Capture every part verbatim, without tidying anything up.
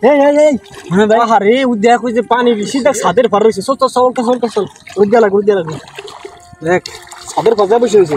এই এই এই হ্যাঁ ভাই আরে উদ্যা কই যে পানি বেশি দেখ ছাদের পার রইছে চল চল চল চল চল উদ্যা লাগু উদ্যা লাগু দেখ ছাদের পাশে বসে হইছে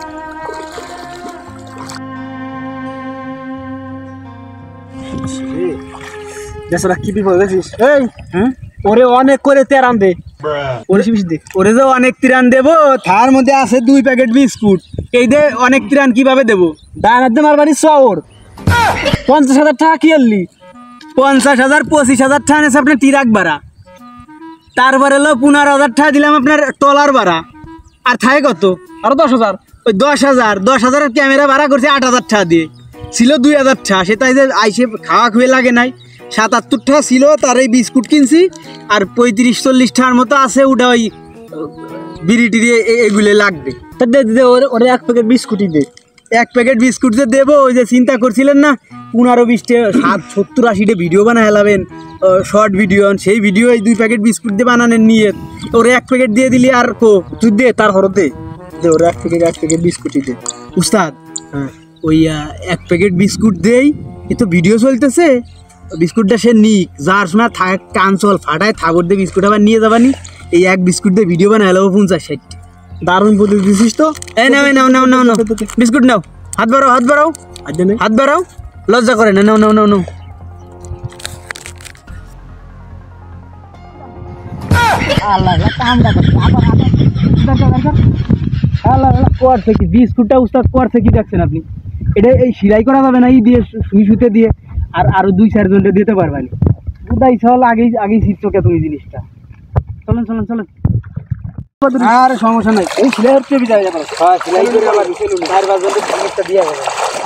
দেশরা কি বিপদ দেখছিস এই হ্যাঁ ওরে অনেক করে তেরান দে ওরে বেশি দে ওরে যে অনেক তিরান দেবো তার মধ্যে আছে দুই প্যাকেট বিস্কুট এই দে অনেক তিরান কিভাবে দেবো ডানার দে মারবাড়ি শহর পঞ্চাশ হাজার টাকা কি আনলি পঞ্চাশ হাজার পঁচিশ হাজার টাকা নিয়েছে আপনার তিরাক ভাড়া তারপরে হলো পনেরো হাজার টাকা দিলাম আপনার টলার ভাড়া আর থাকে কত আরো দশ হাজার ওই দশ হাজার দশ হাজারের ক্যামেরা ভাড়া করছে আট হাজার টাকা দিয়ে ছিল দুই হাজার টাকা সেটাই যে আইসে খাওয়া খুয়ে লাগে নাই সাতাত্তর টাকা ছিল তার এই বিস্কুট কিনছি আর পঁয়ত্রিশ চল্লিশ টাকার মতো আছে ওটা ওই বিড়ি টিড়ি এগুলো লাগবে তা দে দে ওরে এক প্যাকেট বিস্কুটই দে এক প্যাকেট বিস্কুট যে দেবো ওই যে চিন্তা করছিলেন না পনেরো বিশটে সাত সত্তর আশিটা ভিডিও বানায় হেলাবেন শর্ট ভিডিও সেই ভিডিও এই দুই প্যাকেট বিস্কুট দিয়ে বানানোর নিয়ে ওরে এক প্যাকেট দিয়ে দিলি আর কো তুই দে তার হরত দে দে ওরে এক প্যাকেট এক প্যাকেট বিস্কুটই দে উস্তাদ হ্যাঁ ওই এক প্যাকেট বিস্কুট দেই এ তো ভিডিও চলতেছে বিস্কুটটা সে নিক যার সময় থাক কাঞ্চল ফাটায় থাবর দিয়ে বিস্কুট আবার নিয়ে যাবানি এই এক বিস্কুট দিয়ে ভিডিও বানায় হেলাবো পঞ্চাশ ষাটটি দারুণ বুদ্ধি দিছিস তো এই নাও নাও নাও নাও নাও বিস্কুট নাও হাত বাড়াও হাত বাড়াও হাত বাড়াও লজ্জা করে না নাও নাও নাও নাও করছে কি বিস্কুটটা উস্তাদ করছে কি দেখছেন আপনি এটা এই সেলাই করা যাবে না এই দিয়ে সুই সুতে দিয়ে আর আরো দুই চার জনটা দিতে পারবেন বুঝাই চল আগেই আগেই শিখছো তুমি জিনিসটা চলেন চলেন চলেন আর সমস্যা নাই এই সেলাই হচ্ছে বিদায় যাবে হ্যাঁ সেলাই করে আবার চার পাঁচ জনের দিয়ে যাবে